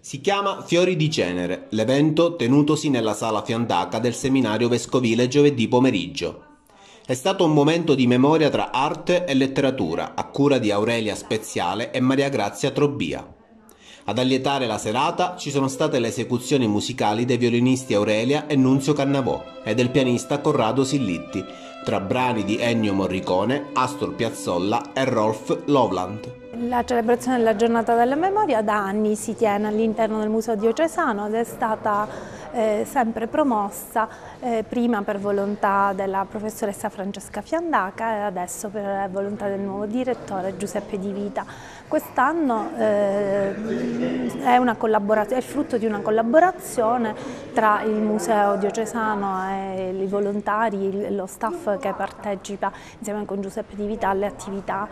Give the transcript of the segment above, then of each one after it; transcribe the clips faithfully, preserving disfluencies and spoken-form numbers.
Si chiama Fiori di Cenere, l'evento tenutosi nella sala Fiandaca del seminario vescovile giovedì pomeriggio. È stato un momento di memoria tra arte e letteratura, a cura di Aurelia Speziale e Maria Grazia Trobbia. Ad allietare la serata ci sono state le esecuzioni musicali dei violinisti Aurelia e Nunzio Cannavò e del pianista Corrado Sillitti, tra brani di Ennio Morricone, Astor Piazzolla e Rolf Lovland. La celebrazione della Giornata della Memoria da anni si tiene all'interno del Museo Diocesano ed è stata eh, sempre promossa eh, prima per volontà della professoressa Francesca Fiandaca e adesso per volontà del nuovo direttore Giuseppe Di Vita. Quest'anno eh, è, una è il frutto di una collaborazione tra il Museo Diocesano e i volontari, lo staff che partecipa insieme con Giuseppe Di Vita alle attività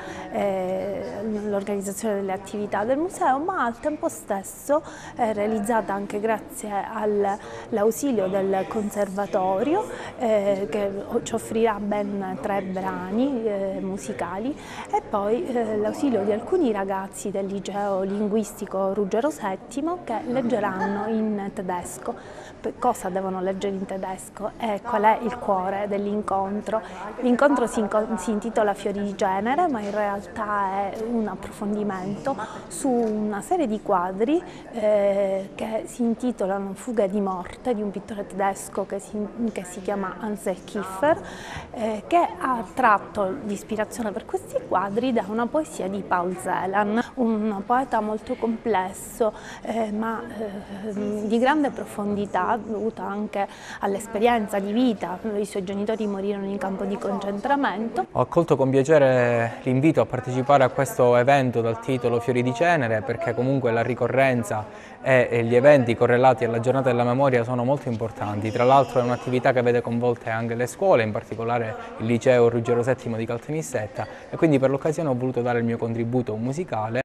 eh, l'organizzazione delle attività del museo, ma al tempo stesso è realizzata anche grazie all'ausilio del conservatorio eh, che ci offrirà ben tre brani eh, musicali e poi eh, l'ausilio di alcuni ragazzi del liceo linguistico Ruggero settimo che leggeranno in tedesco. Cosa devono leggere in tedesco e qual è il cuore dell'incontro? L'incontro si, si intitola Fiori di Cenere, ma in realtà è un approfondimento su una serie di quadri eh, che si intitolano Fughe di morte di un pittore tedesco che si, che si chiama Ansel Kiefer, eh, che ha tratto l'ispirazione per questi quadri da una poesia di Paul Celan, un poeta molto complesso eh, ma eh, di grande profondità, dovuta anche all'esperienza di vita. I suoi genitori morirono in campo di concentramento. Ho accolto con piacere l'invito a partecipare a questo evento dal titolo Fiori di Cenere, perché comunque la ricorrenza e gli eventi correlati alla giornata della memoria sono molto importanti. Tra l'altro è un'attività che vede coinvolte anche le scuole, in particolare il liceo Ruggero settimo di Caltanissetta, e quindi per l'occasione ho voluto dare il mio contributo musicale.